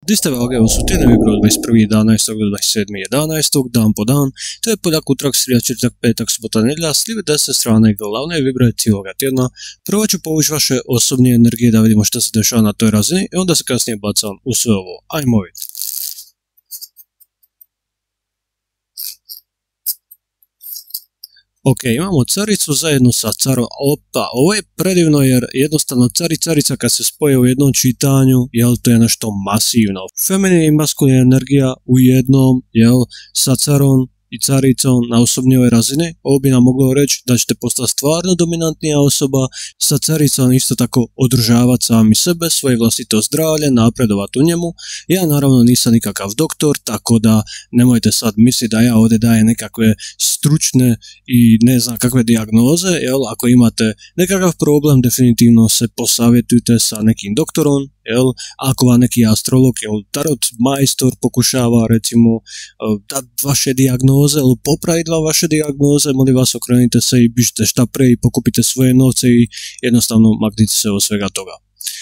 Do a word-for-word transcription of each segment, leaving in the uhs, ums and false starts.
Diste váge sú tie nevybro dvadsiaty prvý jedenásteho do dvadsiaty siedmy jedenásteho dan po dan. To je podľak útorok, streda, čtvrtok, pätok, sobota, nedeľa, slive deset stránek hlavnej vybrať cílová tjedna. Prvo, čo použiť vaše osobné energie da vidimo šta se dešava na toj razini i onda se kasnije bacam u sve ovo. Ajmo vidjeti. Ok, imamo caricu zajedno sa carom. Opa, ovo je predivno jer jednostavno car i carica kad se spoje u jednom čitanju, jel, to je nešto masivno. Feminina i maskulina energija u jednom, jel, sa carom i caricom na osobnjoj razini. Ovo bi nam moglo reći da ćete postati stvarno dominantnija osoba, sa caricom isto tako održavati sami sebe, svoje vlastito zdravlje, napredovati u njemu. Ja naravno nisam nikakav doktor, tako da nemojte sad misliti da ja ovdje dajem nekakve stručne i ne znam kakve dijagnoze, jel? Ako imate nekakav problem, definitivno se posavjetujte sa nekim doktorom, jel? Ako vam neki astrolog, jel, tarot majstor pokušava recimo dati vaše dijagnoze ili popraviti vaše dijagnoze, molim vas okrenite se i bižite šta pre i pokupite svoje novce i jednostavno maknite se od svega toga.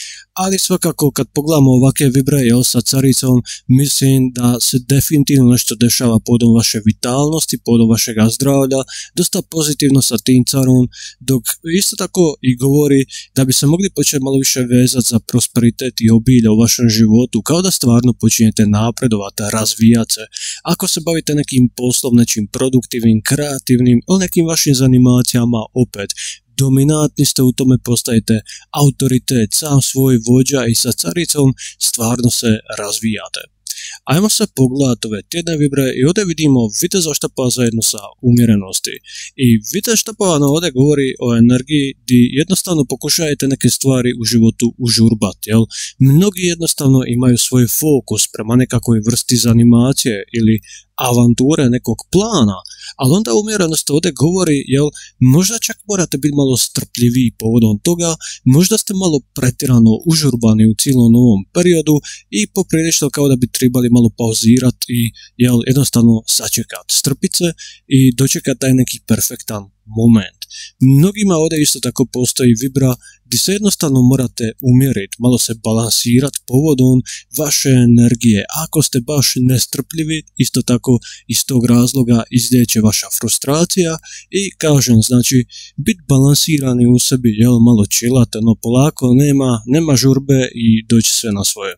Ali svakako kad pogledamo ovakve vibre, jel, sa caricom, mislim da se definitivno nešto dešava podom vaše vitalnosti, podom vašega zdravlja, dosta pozitivno sa tim carom, dok isto tako i govori da bi se mogli početi malo više vezati za prosperitet i obilje u vašem životu, kao da stvarno počinjete napredovati, razvijati se. Ako se bavite nekim poslom, nečim produktivnim, kreativnim ili nekim vašim zanimacijama, opet, dominantni ste u tome, postajete autoritet, sam svoj vođa i sa caricom stvarno se razvijate. Ajmo se pogledati ove tjedne vibre i ovdje vidimo viteza štapova zajedno sa umjerenosti. I vitez štapova ovdje govori o energiji gdje jednostavno pokušajete neke stvari u životu užurbati. Jel? Mnogi jednostavno imaju svoj fokus prema nekakvoj vrsti zanimacije ili avanture nekog plana, ali onda umjerenost ovdje govori, jel, možda čak morate biti malo strpljiviji povodom toga, možda ste malo pretjerano užurbani u cijelom novom periodu i poprilično kao da bi trebali malo pauzirati i, jel, jednostavno sačekati, strpiti se i dočekati taj neki perfektan moment. Mnogima ovdje isto tako postoji vibra gdje se jednostavno morate umjeriti, malo se balansirati povodom vaše energije. Ako ste baš nestrpljivi, isto tako iz tog razloga izlijeće vaša frustracija i kažem, znači, biti balansirani u sebi, jel, malo chillate, no polako, nema, nema žurbe i doći sve na svoje.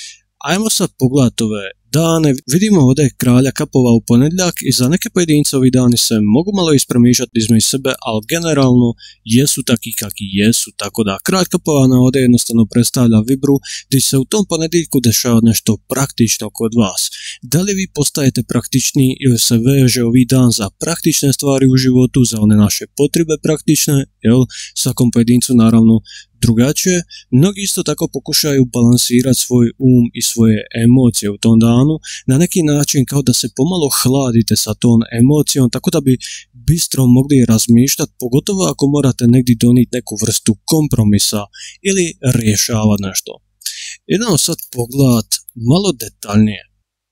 Ajmo sad pogledati ove dane. Vidimo ovdje kralja kapova u ponedjeljak i za neke pojedince ovi dani se mogu malo ispremišljati između sebe, ali generalno jesu takvi kakvi jesu, tako da kralj kapova na ovdje jednostavno predstavlja vibru gdje se u tom ponedjeljku dešava nešto praktično kod vas. Da li vi postajete praktičniji ili se veže ovi dan za praktične stvari u životu, za one naše potrebe praktične, jel, svakom pojedincu naravno drugačije. Mnogi isto tako pokušaju balansirati svoj um i svoje emocije u tom danu na neki način kao da se pomalo hladite sa tom emocijom, tako da bi bistro mogli razmišljati, pogotovo ako morate negdje donijeti neku vrstu kompromisa ili rješavati nešto. Idemo sad pogledati malo detaljnije.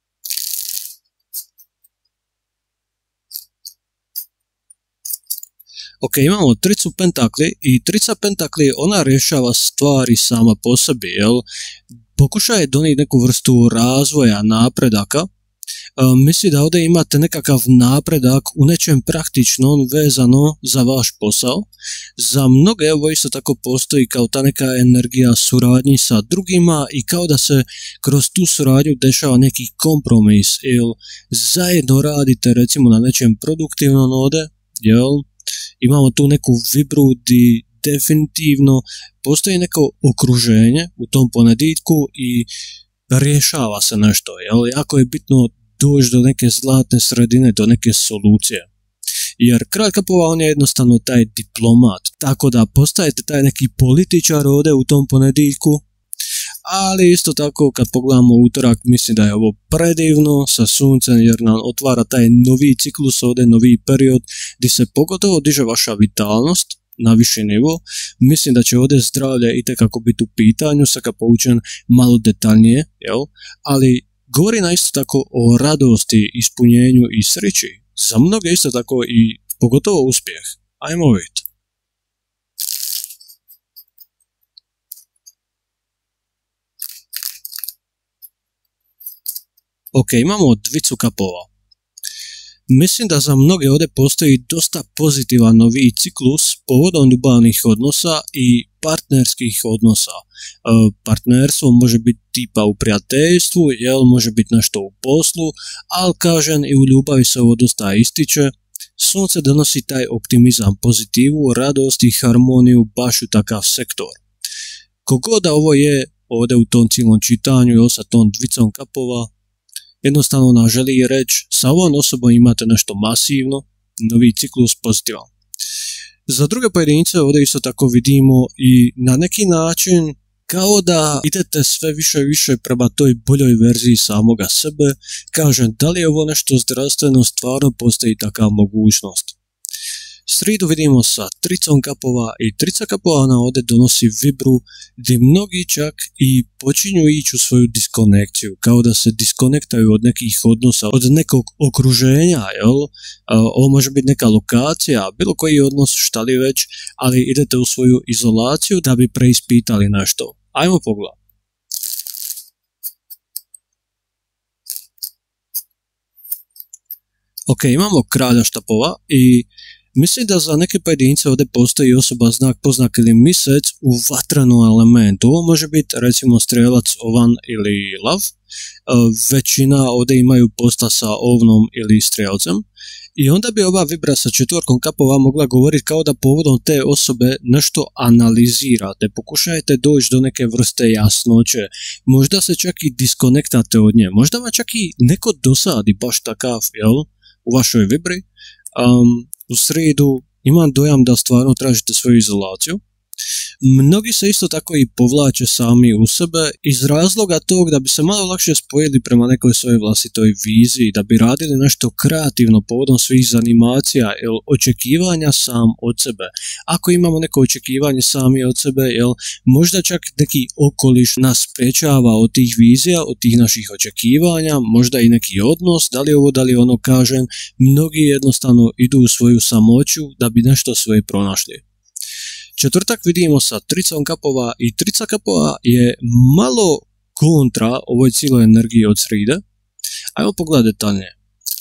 Ok, imamo tricu pentakli i trica pentakli, ona rješava stvari sama po sebi, jel? Pokušaje donijeti neku vrstu razvoja, napredaka. E, misli da ovdje imate nekakav napredak u nečem praktičnom vezano za vaš posao. Za mnoge evo isto tako postoji kao ta neka energija suradnji sa drugima i kao da se kroz tu suradnju dešava neki kompromis ili zajedno radite recimo na nečem produktivnom ovdje, jel? Imamo tu neku vibru gdje definitivno postoji neko okruženje u tom ponedjeljku i rješava se nešto. Jel? Jako je bitno doći do neke zlatne sredine, do neke solucije. Jer kralj kapova on je jednostavno taj diplomat, tako da postajete taj neki političar ovdje u tom ponedjeljku. Ali isto tako kad pogledamo utorak, mislim da je ovo predivno sa suncem jer nam otvara taj novi ciklus, ovdje novi period gdje se pogotovo diže vaša vitalnost na viši nivo. Mislim da će ovdje zdravlje itekako biti u pitanju, sad kad poučen malo detaljnije, jel? Ali govori na isto tako o radosti, ispunjenju i sreći. Za mnoge isto tako i pogotovo uspjeh. Ajmo vidjeti. Ok, imamo dvicu kapova. Mislim da za mnoge ovdje postoji dosta pozitivan novi ciklus povodom ljubavnih odnosa i partnerskih odnosa. E, partnerstvo može biti tipa u prijateljstvu, jel, može biti nešto u poslu, ali kažem i u ljubavi se ovo dosta ističe. Sunce donosi taj optimizam, pozitivu, radost i harmoniju baš u takav sektor. Kogod da ovo je ovdje u tom cijelom čitanju i sa tom dvicom kapova, jednostavno nam želi reći, sa ovom osobom imate nešto masivno, novi ciklus pozitivan. Za druge pojedince ovdje isto tako vidimo i na neki način kao da idete sve više i više prema toj boljoj verziji samoga sebe. Kažem, da li je ovo nešto zdravstveno, stvarno postoji takva mogućnost. Sridu vidimo sa tricom kapova i trica kapova nam ovdje donosi vibru gdje mnogi čak i počinju ići u svoju diskonekciju, kao da se diskonektaju od nekih odnosa, od nekog okruženja, jel? Ovo može biti neka lokacija, bilo koji odnos, šta li već, ali idete u svoju izolaciju da bi preispitali nešto. Ajmo pogledati. Ok, imamo kralja štapova i mislim da za neke pojedince ovdje postoji osoba znak, poznak ili mjesec u vatrenom elementu. Ovo može biti recimo strelac, ovan ili lav. Većina ovdje imaju posta sa ovnom ili strelcem. I onda bi ova vibra sa četvorkom kapova mogla govoriti kao da povodom te osobe nešto analizirate. Pokušajte doći do neke vrste jasnoće. Možda se čak i diskonektate od nje. Možda vam čak i neko dosadi baš takav, jel, u vašoj vibri. Um, u sridu imam dojam da stvarno tražite svoju izolaciju. Mnogi se isto tako i povlače sami u sebe iz razloga tog da bi se malo lakše spojili prema nekoj svojoj vlastitoj viziji, da bi radili nešto kreativno povodom svih zanimacija ili očekivanja sam od sebe. Ako imamo neko očekivanje sami od sebe, jel, možda čak neki okoliš nas sprečava od tih vizija, od tih naših očekivanja, možda i neki odnos, da li ovo, da li ono, kažem, mnogi jednostavno idu u svoju samoću da bi nešto svoje pronašli. Četvrtak vidimo sa tricom kapova i trica kapova je malo kontra ovoj cijeloj energiji od sride. Ajmo pogledati detaljnije.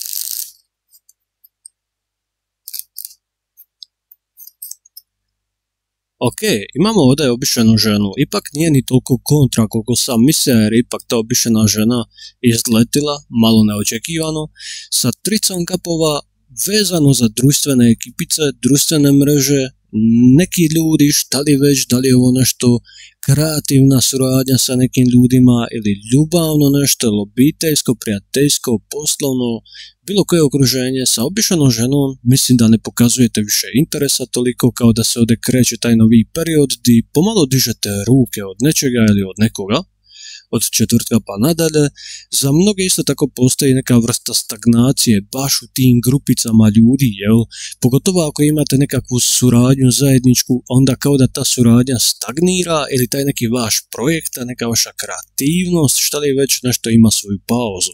Ok, imamo ovdje običajnu ženu, ipak nije ni toliko kontra koliko sam mislio, jer ipak ta običajna žena izletila, malo neočekivano, sa tricom kapova vezano za društvene ekipice, društvene mreže, neki ljudi, šta li već, da li je ovo nešto kreativna suradnja sa nekim ljudima ili ljubavno nešto, ili obiteljsko, prijateljsko, poslovno, bilo koje okruženje sa običajnom ženom, mislim da ne pokazujete više interesa toliko kao da se ovdje kreće taj novi period gdje pomalo dižete ruke od nečega ili od nekoga, od četvrtka pa nadalje. Za mnoge isto tako postoji neka vrsta stagnacije baš u tim grupicama ljudi, jel? Pogotovo ako imate nekakvu suradnju zajedničku, onda kao da ta suradnja stagnira ili taj neki vaš projekt, neka vaša kreativnost, šta li već nešto ima svoju pauzu.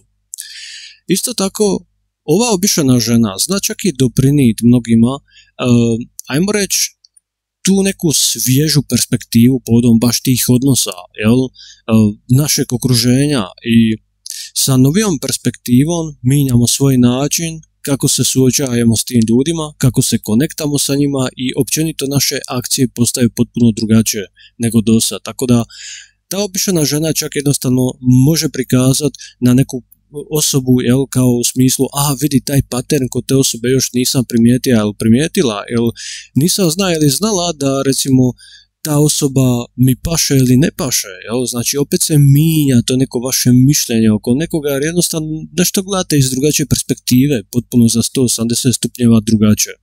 Isto tako, ova običajna žena zna čak i doprinijeti mnogima, uh, ajmo reći, tu neku svježu perspektivu povodom baš tih odnosa, jel, našeg okruženja, i sa novijom perspektivom mijenjamo svoj način kako se suočavamo s tim ljudima, kako se konektamo sa njima i općenito naše akcije postaju potpuno drugačije nego do sad. Tako da ta obična žena čak jednostavno može prikazati na neku osobu, jel, kao u smislu, a vidi taj pattern kod te osobe još nisam primijetila ili primijetila, jel, nisam zna ili znala da recimo ta osoba mi paše ili ne paše, jel, znači opet se mijenja to neko vaše mišljenje oko nekoga, jer jednostavno nešto gledate iz drugačije perspektive, potpuno za sto osamdeset stupnjeva drugačije.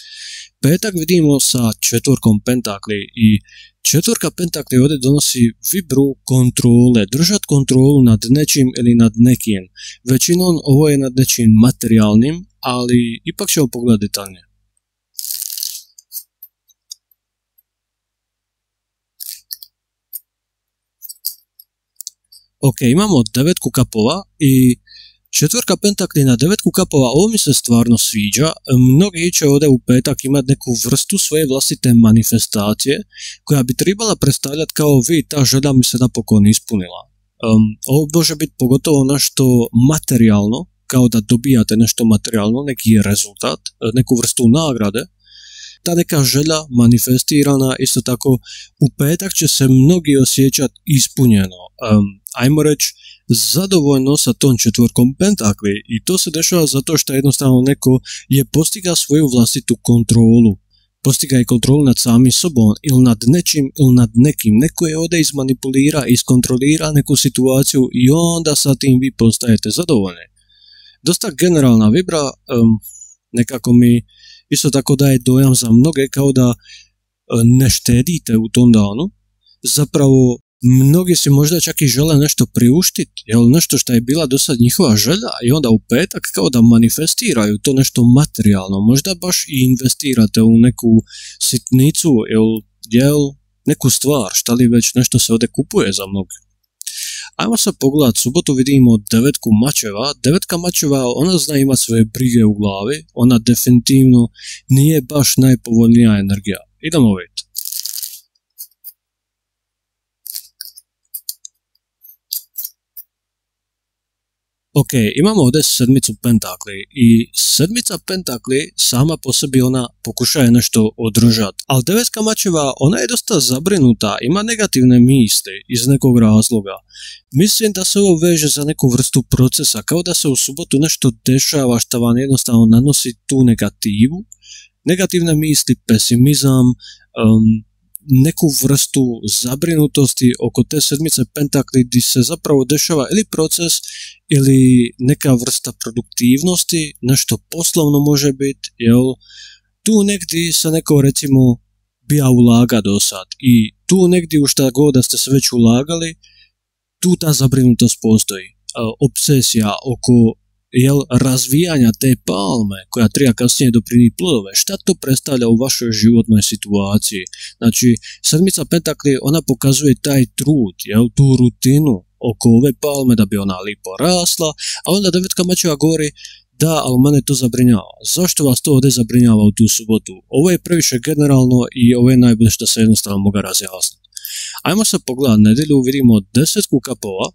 Petak vidimo sa četvorkom pentakli i četvorka pentakli ovdje donosi vibru kontrole, držati kontrolu nad nečim ili nad nekim. Većinom ovo je nad nečim materijalnim, ali ipak ćemo pogledati detaljnije. Ok, imamo devetku kapova i četvorka pentakli na devetku kapova, ovo mi se stvarno sviđa. Mnogi će ovdje u petak imati neku vrstu svoje vlastite manifestacije koja bi trebala predstavljati kao vi, ta želja mi se napokon ispunila. Um, ovo može biti pogotovo nešto materijalno, kao da dobijate nešto materijalno, neki rezultat, neku vrstu nagrade. Ta neka želja manifestirana, isto tako u petak će se mnogi osjećati ispunjeno. Um, ajmo reći, zadovoljno sa tom četvorkom pentakli i to se dešava zato što jednostavno neko je postigao svoju vlastitu kontrolu. Postiga i kontrolu nad samim sobom ili nad nečim ili nad nekim. Neko je ovdje izmanipulira, iskontrolira neku situaciju i onda sa tim vi postajete zadovoljni. Dosta generalna vibra, um, nekako mi isto tako daje dojam za mnoge kao da ne štedite u tom danu. Zapravo mnogi si možda čak i žele nešto priuštiti, jel nešto što je bila do sad njihova želja i onda u petak kao da manifestiraju to nešto materijalno. Možda baš i investirate u neku sitnicu ili jel, neku stvar, šta li već nešto se ovdje kupuje za mnogi. Ajmo sad pogledat, subotu vidimo devetku mačeva. Devetka mačeva, ona zna imati svoje brige u glavi, ona definitivno nije baš najpovoljnija energija. Idemo vidjeti. Ok, imamo ovdje sedmicu pentakli i sedmica pentakli sama po sebi ona pokušaje nešto održati, ali devetka mačeva ona je dosta zabrinuta, ima negativne misli iz nekog razloga. Mislim da se ovo veže za neku vrstu procesa, kao da se u subotu nešto dešava što vam jednostavno nanosi tu negativu, negativne misli, pesimizam, um, neku vrstu zabrinutosti oko te sedmice pentakli gdje se zapravo dešava ili proces ili neka vrsta produktivnosti, nešto poslovno može biti, jel? Tu negdje se neko recimo bija ulaga do sad i tu negdje u šta god da ste se već ulagali, tu ta zabrinutost postoji. E, obsesija oko jel, razvijanja te palme koja treba kasnije doprinijeti plodove, šta to predstavlja u vašoj životnoj situaciji. Znači, sedmica pentakli, ona pokazuje taj trud, jel, tu rutinu oko ove palme da bi ona lipo rasla, a onda devetka mačeva govori da, ali mene to zabrinjava. Zašto vas to ovdje zabrinjava u tu subotu? Ovo je previše generalno i ovo je najbolje što se jednostavno moga razjasniti. Ajmo se pogledati nedjelju, vidimo desetku kapova.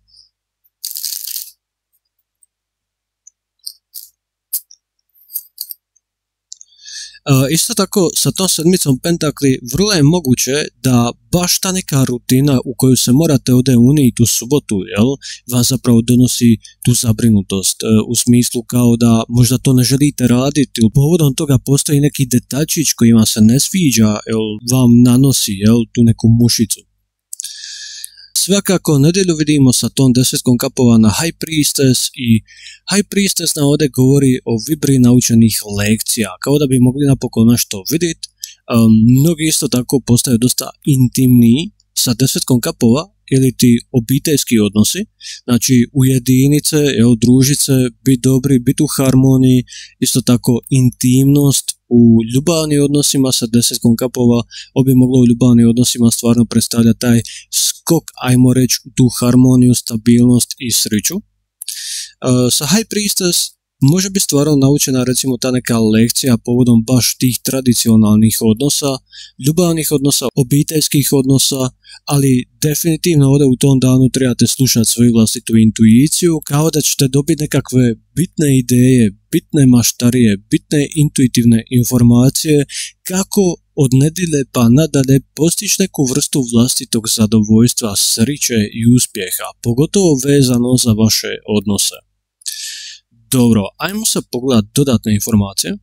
Uh, isto tako, sa tom sedmicom pentakli vrlo je moguće da baš ta neka rutina u koju se morate ovdje unijeti u subotu, jel, vas zapravo donosi tu zabrinutost, uh, u smislu kao da možda to ne želite raditi, ili povodom toga postoji neki detačić koji vam se ne sviđa, jel, vam nanosi, jel, tu neku mušicu. Svakako, nedjelju vidimo sa tom desetkom kapova na High Priestess i High Priestess nam ovdje govori o vibri naučenih lekcija, kao da bi mogli napokon nešto vidjeti. Um, mnogi isto tako postaju dosta intimniji sa desetkom kapova ili ti obiteljski odnosi, znači ujedinice, evo, družice, biti dobri, biti u harmoniji, isto tako intimnost u ljubavnim odnosima sa desetkom kapova, obi moglo u ljubavnim odnosima stvarno predstavlja taj skok, ajmo reći, u tu harmoniju, stabilnost i sreću. Uh, sa High Priestess može biti stvarno naučena recimo ta neka lekcija povodom baš tih tradicionalnih odnosa, ljubavnih odnosa, obiteljskih odnosa, ali definitivno ovdje u tom danu trebate slušati svoju vlastitu intuiciju, kao da ćete dobiti nekakve bitne ideje, bitne maštarije, bitne intuitivne informacije kako od nedjelje pa nadalje postići neku vrstu vlastitog zadovoljstva, sreće i uspjeha, pogotovo vezano za vaše odnose. Dobro, ajmo se pogledati dodatne informacije.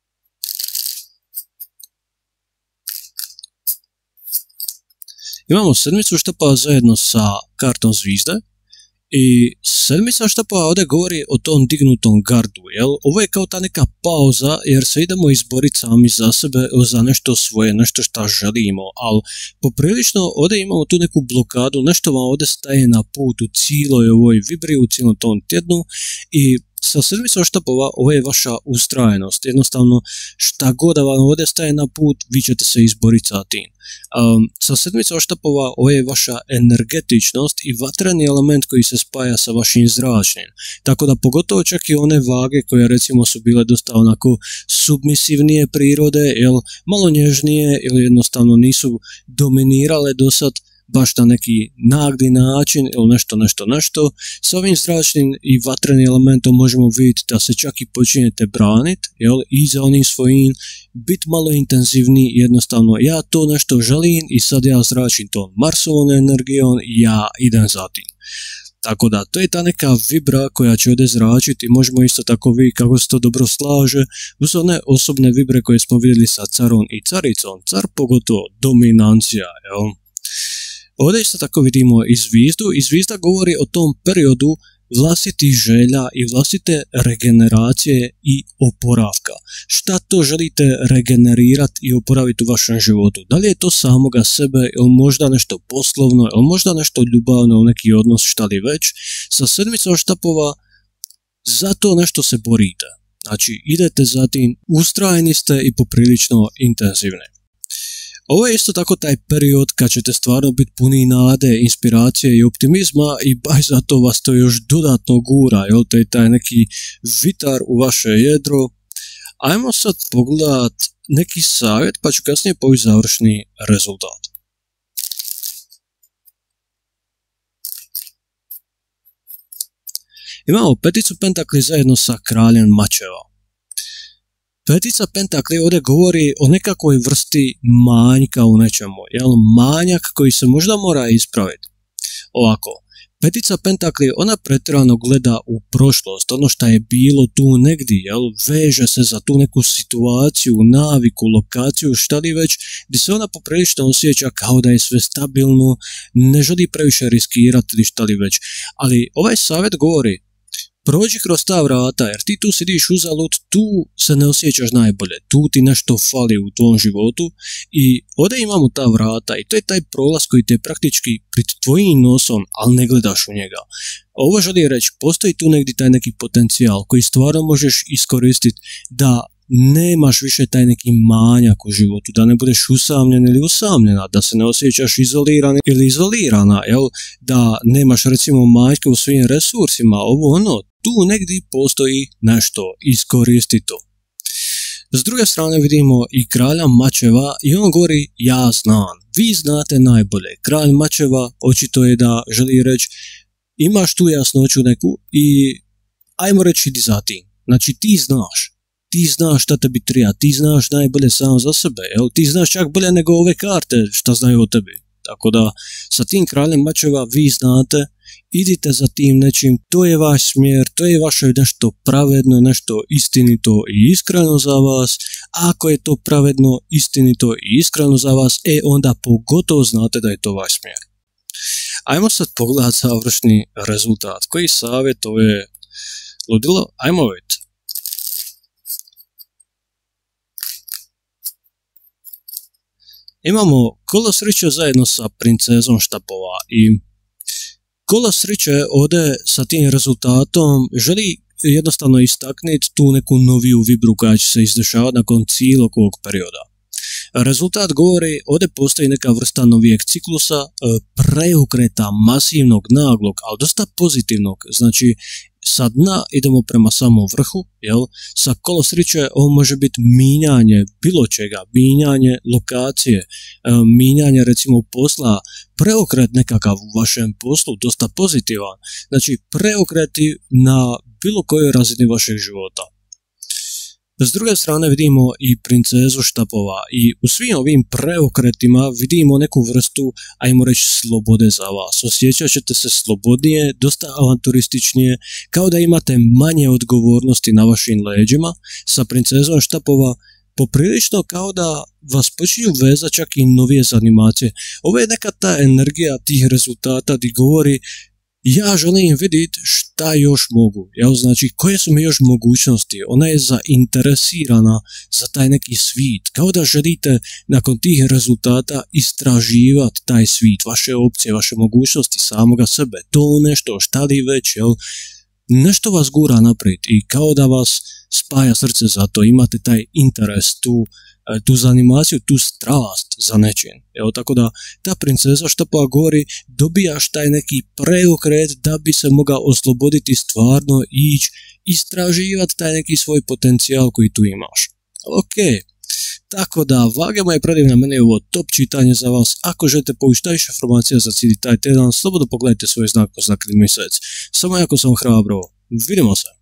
Imamo sedmicu štapova zajedno sa kartom zvizde i sedmica štapova ovdje govori o tom dignutom gardu, jel? Ovo je kao ta neka pauza jer se idemo izboriti sami za sebe, za nešto svoje, nešto što želimo, ali poprilično ovdje imamo tu neku blokadu, nešto vam ovdje staje na put u cijeloj ovoj vibri, u cijelom tom tjednu i sa sedmicom štapova ovo je vaša ustrajenost, jednostavno šta god da vam ovdje staje na put, vi ćete se izboriti sa tim. Um, sa sedmicom štapova ovo je vaša energetičnost i vatreni element koji se spaja sa vašim zračnim, tako da pogotovo čak i one vage koje recimo su bile dosta onako submisivnije prirode, jel, malo nježnije ili jednostavno nisu dominirale do sad, baš na neki nagli način ili nešto, nešto, nešto. S ovim zračnim i vatrenim elementom možemo vidjeti da se čak i počinjete braniti, jel, i za onim svojim, biti malo intenzivniji, jednostavno ja to nešto želim i sad ja zračim tom Marsovom energijom i ja idem za tim. Tako da, to je ta neka vibra koja će ovdje zračiti i možemo isto tako vidjeti kako se to dobro slaže uz one osobne vibre koje smo vidjeli sa carom i caricom. Car pogotovo dominancija, jel? Ovdje isto tako vidimo i zvizdu i zvizda govori o tom periodu vlastitih želja i vlastite regeneracije i oporavka. Šta to želite regenerirati i oporaviti u vašem životu? Da li je to samoga sebe ili možda nešto poslovno ili možda nešto ljubavno ili neki odnos, šta li već? Sa sedmicom štapova za to nešto se borite. Znači idete za tim, ustrajni ste i poprilično intenzivni. Ovo je isto tako taj period kad ćete stvarno biti puni nade, inspiracije i optimizma i baš zato vas to još dodatno gura, jel? To je taj neki vitar u vaše jedro. Ajmo sad pogledat neki savjet pa ću kasnije poći završni rezultat. Imamo peticu pentakli zajedno sa kraljem mačeva. Petica pentakli ovdje govori o nekakvoj vrsti manjka u nečemu, jel? Manjak koji se možda mora ispraviti. Ovako, petica pentakli, ona pretjerano gleda u prošlost, ono što je bilo tu negdje, jel? Veže se za tu neku situaciju, naviku, lokaciju, šta li već, gdje se ona poprilično osjeća kao da je sve stabilno, ne želi previše riskirati ili šta li već. Ali ovaj savjet govori, prođi kroz ta vrata, jer ti tu sidiš uzalud, tu se ne osjećaš najbolje, tu ti nešto fali u tvom životu i ovdje imamo ta vrata i to je taj prolaz koji te praktički pred tvojim nosom, ali ne gledaš u njega. Ovo želi reći, postoji tu negdje taj neki potencijal koji stvarno možeš iskoristiti da nemaš više taj neki manjak u životu, da ne budeš usamljen ili usamljena, da se ne osjećaš izoliran ili izolirana, jel? Da nemaš recimo manjka u svojim resursima, ovo ono, tu negdje postoji nešto, iskoristi to. S druge strane vidimo i kralja mačeva i on govori ja znam, vi znate najbolje. Kralj mačeva očito je da želi reći imaš tu jasnoću neku i ajmo reći idi za tim. Znači ti znaš. Ti znaš šta tebi treba, ti znaš najbolje sam za sebe, jel? Ti znaš čak bolje nego ove karte šta znaju o tebi. Tako da sa tim kraljem mačeva vi znate, idite za tim nečim, to je vaš smjer, to je vaše nešto pravedno, nešto istinito i iskreno za vas. Ako je to pravedno, istinito i iskreno za vas, e onda pogotovo znate da je to vaš smjer. Ajmo sad pogledati završni rezultat. Koji savjet ove ludilo? Ajmo vidjeti. Imamo kolo sreće zajedno sa princezom štapova i kolo sreće ovdje sa tim rezultatom želi jednostavno istaknuti tu neku noviju vibru koja će se izdešavati nakon cijelog ovog perioda. Rezultat govori, ovdje postoji neka vrsta novijeg ciklusa, preokreta masivnog, naglog, ali dosta pozitivnog, znači sa dna idemo prema samom vrhu, jel? Sa kolo sreće ovo može biti minjanje bilo čega, minjanje lokacije, minjanje recimo posla, preokret nekakav u vašem poslu, dosta pozitivan, znači preokreti na bilo kojoj razini vašeg života. S druge strane vidimo i princezu štapova i u svim ovim preokretima vidimo neku vrstu, ajmo reći, slobode za vas. Osjećat ćete se slobodnije, dosta avanturističnije, kao da imate manje odgovornosti na vašim leđima. Sa princezom štapova poprilično kao da vas počinju vezati čak i novije zanimacije. Ovo je neka ta energija tih rezultata gdje govori ja želim vidjeti šta još mogu, jel? Znači koje su mi još mogućnosti, ona je zainteresirana za taj neki svit, kao da želite nakon tih rezultata istraživati taj svit, vaše opcije, vaše mogućnosti samoga sebe, to nešto, šta li već, jel? Nešto vas gura naprijed i kao da vas spaja srce za to, imate taj interes, tu, tu zanimaciju, tu strast za nečim. Evo, tako da ta princeza štapova govori, dobijaš taj neki preokret da bi se mogao osloboditi stvarno i ići istraživati taj neki svoj potencijal koji tu imaš. Ok, Tako da, vage moje predivne, mene je ovo top čitanje za vas. Ako želite povišta više informacija za cijeli taj tjedan, slobodno pogledajte svoj znak po znak mjesec. Samo jako sam hrabro. Vidimo se.